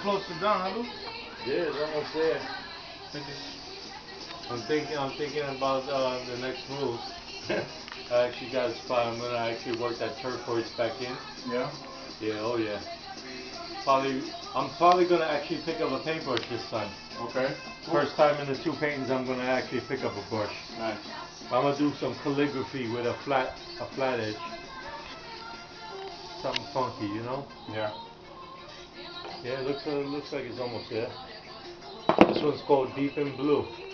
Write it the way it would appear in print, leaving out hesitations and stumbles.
close to done, huh, Lou? Yeah, it's almost there. I'm thinking about the next move. I actually got a spot. I'm gonna actually work that turquoise back in. Yeah. Yeah, oh yeah. I'm probably gonna actually pick up a paintbrush this time. Okay. Cool. First time in the two paintings, I'm gonna actually pick up a brush. Nice. I'm gonna do some calligraphy with a flat edge. Something funky, you know? Yeah. Yeah, it looks like it's almost there. This one's called Deep in Blue.